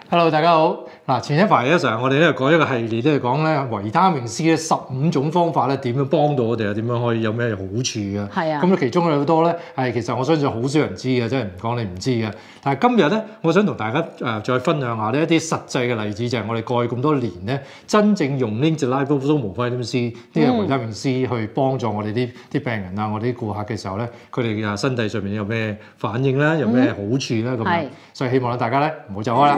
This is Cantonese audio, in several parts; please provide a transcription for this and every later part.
Hello， 大家好。嗱，前一排咧成日我哋咧講一個系列咧講咧維他命 C 咧15種方法咧點樣幫到我哋啊？點樣可以有咩好處啊？ 係啊。 咁其中有好多咧係其實我相信好少人知嘅，真係唔講你唔知嘅。但係今日咧，我想同大家再分享下呢一啲實際嘅例子，就係我哋過去咁多年咧真正用呢隻 Liposomal Vitamin C 呢個維他命 C 去幫助我哋啲病人啊，我哋啲顧客嘅時候咧，佢哋嘅身體上面有咩反應啦，有咩好處啦咁樣。所以希望咧大家咧唔好走開啦。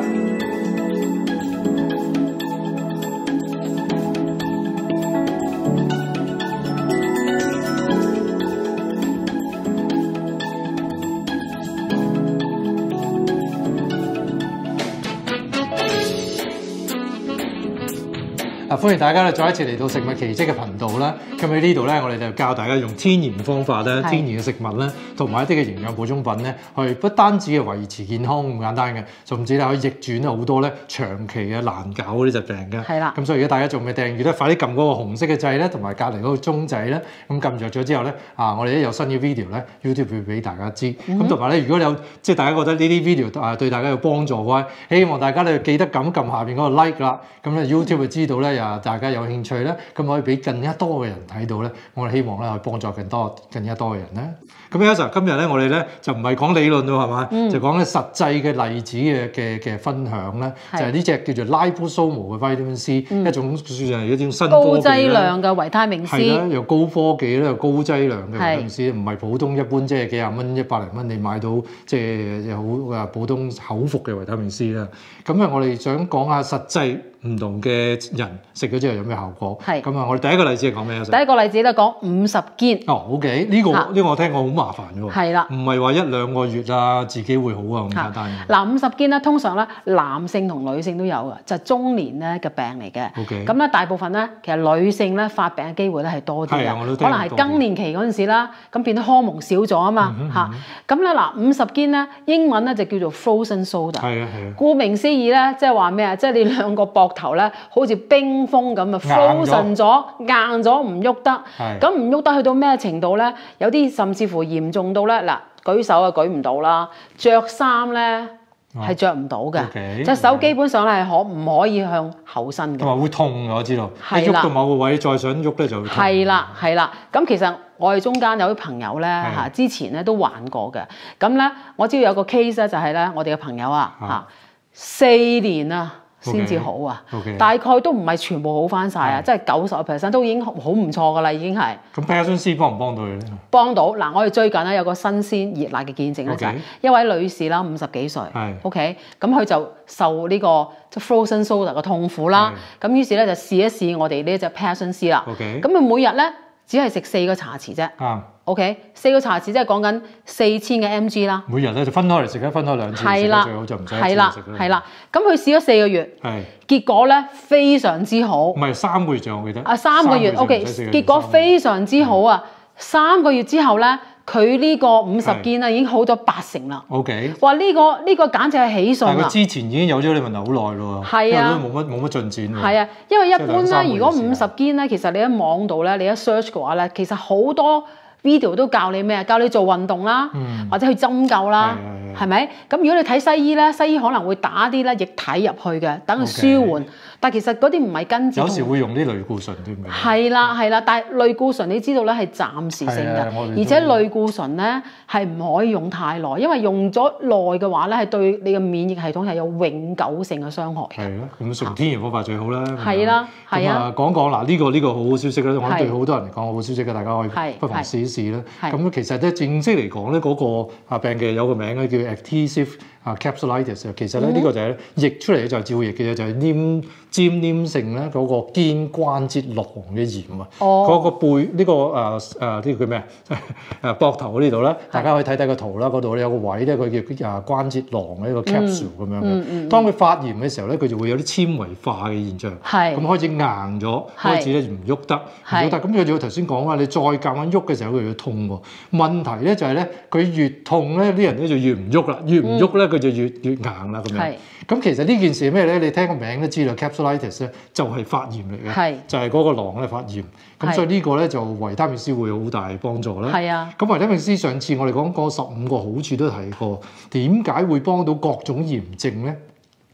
歡迎大家再一次嚟到食物奇蹟嘅頻道啦。咁喺呢度咧，我哋就教大家用天然方法咧、天然嘅食物咧，同埋一啲嘅營養補充品咧，去不單止係維持健康咁簡單嘅，甚至咧可以逆轉好多咧長期嘅難搞嗰啲疾病嘅。係啦。咁所以如果大家仲未訂閱咧，快啲撳嗰個紅色嘅掣咧，同埋隔離嗰個鐘仔咧，咁撳着咗之後咧，我哋一有新嘅 video 咧 ，YouTube 會俾大家知。咁同埋咧，如果有即係大家覺得呢啲 video 對大家有幫助嘅話，希望大家咧記得撳下邊嗰個 like 啦。咁咧 YouTube 會知道咧大家有興趣咧，咁可以俾更加多嘅人睇到咧。我哋希望咧可以幫助更加多嘅人咧。咁今日咧，我哋咧就唔係講理論咯，係嘛？就講咧實際嘅例子嘅分享咧，就係呢隻叫做 Liposomal 嘅 Vitamin C，一種算係一種新科技高劑量嘅維他命 C， 係啦，又高科技咧，又高劑量嘅維他命 C， 唔係普通一般即係幾廿蚊、100零蚊你買到即係好普通口服嘅維他命 C 啦。咁啊，我哋想講下實際唔同嘅人食咗之後有咩效果？係咁啊！我哋第一個例子係講咩啊？ 第一個例子咧講50堅。 哦 ，OK， 呢個我聽過好麻煩嘅喎。係啦，唔係話1、2個月啊，自己會好啊咁簡單嘅。 嗱，50堅咧，通常咧男性同女性都有嘅，就係中年咧嘅病嚟嘅。OK。咁咧大部分咧，其實女性咧發病嘅機會咧係多啲嘅，可能係更年期嗰陣時啦，咁變咗荷蒙少咗啊嘛嚇。咁咧嗱，50堅咧英文咧就叫做 frozen soda。係啊係啊。顧名思義咧，即係話咩啊？即係你兩個膊頭咧，好似冰封咁啊 ，frozen 咗，硬咗唔喐得。咁唔喐得去到咩程度咧？有啲甚至乎嚴重到咧，嗱，舉手啊舉唔到啦，着衫咧係着唔到嘅，隻手基本上咧係唔可以向後伸嘅。同埋會痛嘅，我知道。係啦。喐到某個位再想喐咧就會痛。 係啦係啦，咁其實我哋中間有啲朋友咧嚇，之前咧都患過嘅。咁咧我知道有個 case 咧就係咧，我哋嘅朋友啊嚇4年啊。先至好啊，大概都唔係全部好翻晒啊，即係90% 都已經好唔錯噶啦，已經係。咁 Passion C 幫唔幫到佢咧？ 幫到嗱，我哋最近咧有個新鮮熱辣嘅見證咧，就係一位女士啦，50幾歲，OK， 咁佢就受呢個即係 Frozen Soda 嘅痛苦啦，咁於是咧就試一試我哋呢隻 Passion C 啦，咁佢每日咧只係食4個茶匙啫。OK， 4個茶匙即係講緊4000嘅 mg 啦。 每日咧就分開嚟食，分開2次食，最好就唔使一次食啦。 係啦，咁佢試咗4個月，結果咧非常之好。唔係3個月就我記得。 3個月 OK， 結果非常之好啊！3個月之後咧，佢呢個50堅啊已經好咗80%啦。OK， 哇！呢個簡直係喜訊啊！ 但係佢之前已經有咗呢個問題好耐咯喎，係啊，冇乜進展喎。係啊，因為一般咧，如果50堅咧，其實你喺網度咧，你一 search 嘅話咧，其實好多video 都教你咩啊？教你做運動啦，或者去針灸啦，係咪？咁如果你睇西醫咧，西醫可能會打啲咧液體入去嘅，等佢舒緩。但其實嗰啲唔係根治。有時會用啲類固醇添嘅。係啦係啦，但係類固醇你知道咧係暫時性嘅，而且類固醇咧係唔可以用太耐，因為用咗耐嘅話咧係對你嘅免疫系統係有永久性嘅傷害。係咯，咁純天然方法最好啦。係啦，係啊。講嗱呢個好好消息啦，我對好多人嚟講好消息嘅，大家可以不妨試一試啦。咁其實咧正式嚟講咧，嗰個病嘅有個名咧叫 Actitis capsulitis， 其實咧呢個就係譯出嚟嘅就係照譯嘅，就係沾黏性咧嗰個肩關節囊嘅炎啊。嗰個背呢個呢個叫咩啊？膊頭呢度咧，大家可以睇睇個圖啦。嗰度咧有個位咧，佢叫關節囊嘅一個 capsule 咁樣嘅。當佢發炎嘅時候咧，佢就會有啲纖維化嘅現象。咁開始硬咗，開始咧唔喐得，咁佢就頭先講話，你再夾硬喐嘅時候，佢就痛喎。問題咧就係咧，佢越痛咧，啲人咧就越唔喐啦，越唔喐咧，佢就越硬啦咁樣。咁其實呢件事係咩咧？你聽個名都知道 capsulitis 咧就係發炎嚟嘅，就係嗰個囊咧發炎。咁所以呢個咧就維他命 C 會有好大幫助啦。係啊。咁維他命 C 上次我哋講過15個好處都提過，點解會幫到各種炎症咧？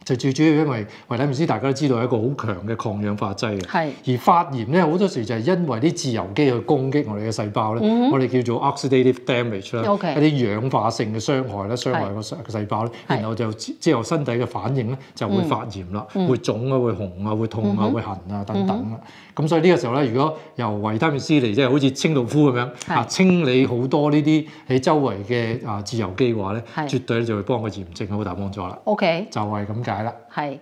就最主要因為維他命 C 大家都知道係一個好強嘅抗氧化劑嘅，係。而發炎咧好多時就係因為啲自由基去攻擊我哋嘅細胞咧，我哋叫做 oxidative damage 啦，一啲氧化性嘅傷害咧，傷害個細胞咧，然後就之後身體嘅反應咧就會發炎啦，會腫啊，會紅啊，會痛啊，會痕啊等等啦。咁所以呢個時候咧，如果由維他命 C 嚟即係好似清道夫咁樣清理好多呢啲喺周圍嘅自由基嘅話咧，絕對咧就會幫個炎症好大幫助啦。 OK， 就係咁解啦。 係。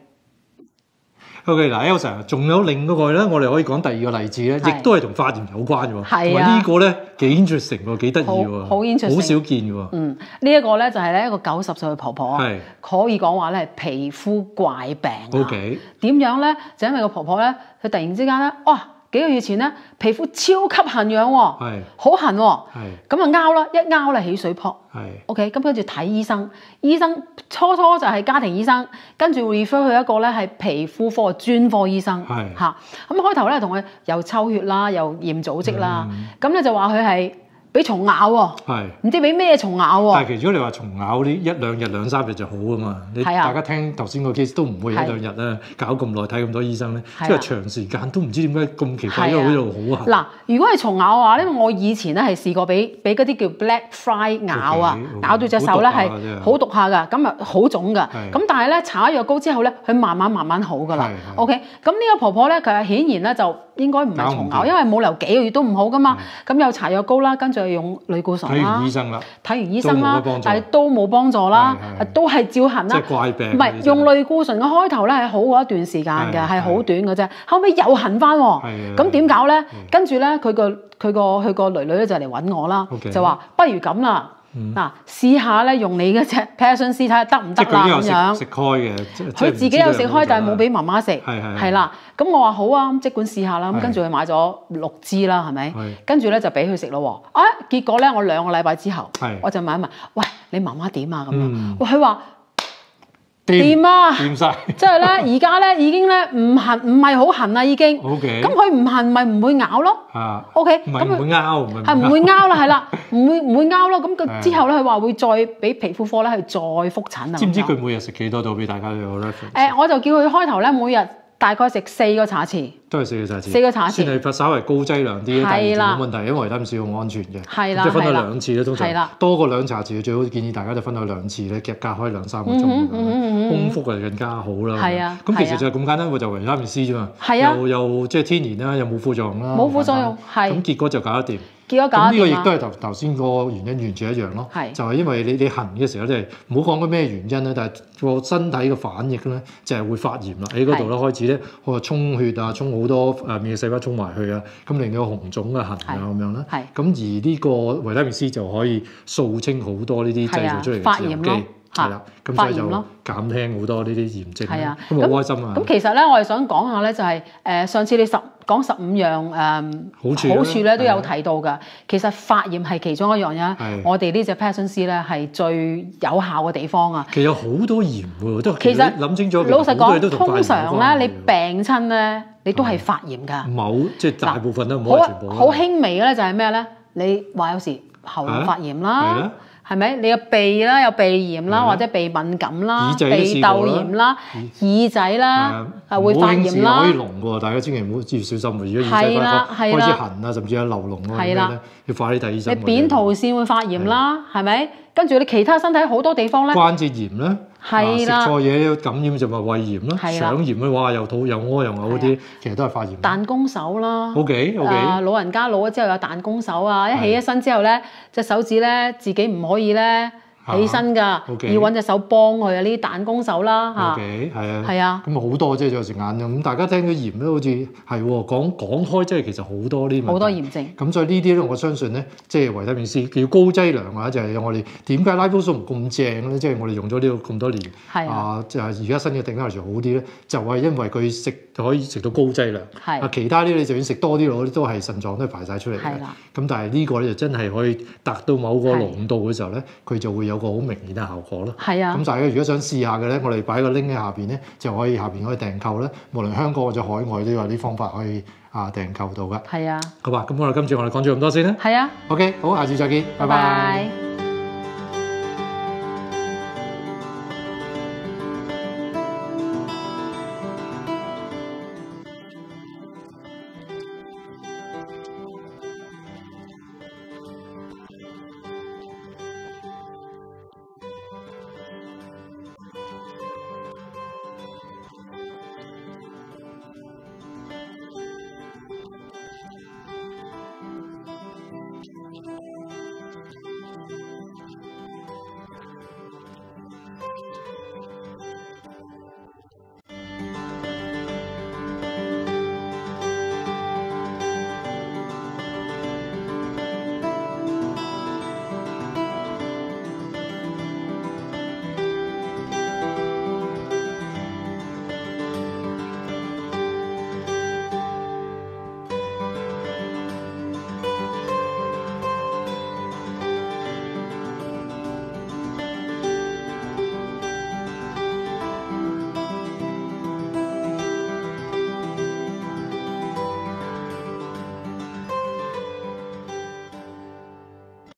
OK， 嗱 Elsa， 仲有另嗰個咧，我哋可以講第二個例子咧，亦都係同發炎有關嘅喎。係啊。呢個咧幾 interesting 喎，幾得意喎。好 interesting。好少見嘅喎。 呢一個咧就係咧一個90歲嘅婆婆，可以講話咧係皮膚怪病。OK。點樣咧？就因為個婆婆咧，佢突然之間咧，哇！幾個月前咧，皮膚超級痕癢喎，好痕喎，咁啊拗啦，一拗咧起水泡。OK， 咁跟住睇醫生，醫生初就係家庭醫生，跟住 refer 去一個咧係皮膚科專科醫生嚇。咁開頭咧同佢又抽血啦，又驗組織啦，咁咧就話佢係俾蟲咬喎，唔知俾咩蟲咬喎。 但係其實如果你話蟲咬呢1、2日、2、3日就好啊嘛。大家聽頭先個 case 都唔會1、2日啦，搞咁耐睇咁多醫生咧，即係長時間都唔知點解咁奇怪，因為嗰度好痕。嗱， 如果係蟲咬嘅話咧，我以前咧係試過俾嗰啲叫 black fly 咬啊，咬到隻手咧係好毒下㗎，咁啊好腫㗎。咁但係咧搽咗藥膏之後咧，佢慢慢好㗎啦。OK， 咁呢個婆婆咧，佢顯然咧就應該唔係蟲咬，因為冇理由幾個月都唔好㗎嘛。咁又搽藥膏啦，跟住用類固醇啦，睇完醫生啦，但係都冇幫助啦，都係照痕啦。即係怪病。唔係用類固醇嘅開頭咧係好過一段時間嘅，係好短嘅啫。後尾又痕翻喎，咁點搞咧？跟住咧佢個女咧就嚟揾我啦，就話不如咁啦。嗱，試下咧用你嗰隻 Passion C 睇下得唔得啦咁樣。食開嘅，佢自己有食開，但係冇俾媽媽食。係啦，咁我話好啊，咁即管試下啦。咁跟住佢買咗6支啦，係咪？跟住咧就俾佢食咯喎。啊，結果咧我2個禮拜之後，我就問一問，喂，你媽媽點啊？咁樣，佢話掂啊，掂曬。即係咧，而家咧已經咧唔係好痕啦，已經。OK。咁佢唔痕咪唔會咬咯。OK。唔係唔會拗，係唔會拗啦，係啦，唔會拗咯。咁佢之後咧，佢話會再俾皮膚科咧去再覆診啊。 知唔知佢每日食幾多度俾大家有 reference？ 我就叫佢開頭咧每日大概食4個茶匙。 都係4個茶匙。 4個茶匙。 算係稍微高劑量啲，但係冇問題，因為維他命 C 好安全嘅。係啦，即係分開2次咧，通常多過2茶匙，最好建議大家就分開2次咧，隔開2、3個鐘咁樣，空腹就更加好啦。係啊。咁其實就係咁簡單，就維他命 C 啫嘛。係啊。又即係天然啦，又冇副作用啦。冇副作用，係。咁結果就搞得掂。咁呢個亦都係頭先個原因完全一樣咯，就係因為你痕嘅時候，即係唔好講緊咩原因咧，但係個身體嘅反應咧就係會發炎啦，喺嗰度咧開始咧，我話衝血啊，衝好多免疫細胞衝埋去啊，咁令到紅腫啊、痕啊咁樣啦。咁而呢個維他命 C 就可以掃清好多呢啲製造出嚟嘅自由基，係啦，咁所以就減輕好多呢啲炎症。係啊，咁好開心啊！ 咁其實咧，我哋想講下咧，就係上次你講15樣好處咧都有提到㗎。其實發炎係其中一樣嘢。我哋呢隻 Passion C 咧係最有效嘅地方啊。 其實有好多炎喎，都其實諗清楚。 老實講，通常咧你病親咧，你都係發炎㗎。 即係大部分都唔可以全部。 好輕微嘅咧就係咩咧？你話有時喉嚨發炎啦。係咪？你個鼻啦，有鼻炎啦，或者鼻敏感啦，鼻竇炎啦，耳仔啦，係會發炎啦。 可以膿喎，大家千祈唔好小心喎。如果耳仔開始痕啊，甚至有流膿嗰啲咧，要快啲睇醫生。 你扁桃腺會發炎啦，係咪？跟住你其他身體好多地方咧， 關節炎啦。係啦，食錯嘢感染就咪胃炎咯，腸炎嘅話又肚又屙又嘔嗰啲，其實都係發炎。 彈弓手啦 ，OK， 老人家老咗之後有彈弓手啊，一起身之後咧，隻手指咧自己唔可以咧起身㗎，要揾隻手幫佢啊！呢啲彈弓手啦嚇 ，OK，係啊， 係啊， 咁好多即係有時眼咁，大家聽到炎都好似係喎，講開即係其實好多呢啲問題， 好多炎症。 咁所以呢啲咧，我相信咧，即係維他命 C 叫高劑量啊，就係我哋點解 liposome 咁正咧？即係我哋用咗呢個咁多年，就係而家新嘅定價就好啲咧，就係因為佢可以食到高劑量。係其他啲你就算食多啲攞都係腎臟都係排晒出嚟嘅。係啦。咁但係呢個咧就真係可以達到某個濃度嘅時候咧，佢就會有個好明顯嘅效果咯。係啊。咁大家如果想試下嘅咧，我哋擺個 link 喺下邊咧，就可以下邊可以訂購咧。無論香港或者海外都有啲方法可以訂購到㗎。係啊。好吧，咁今次我哋講咗咁多先啦。係啊。OK，好，下次再見，拜拜。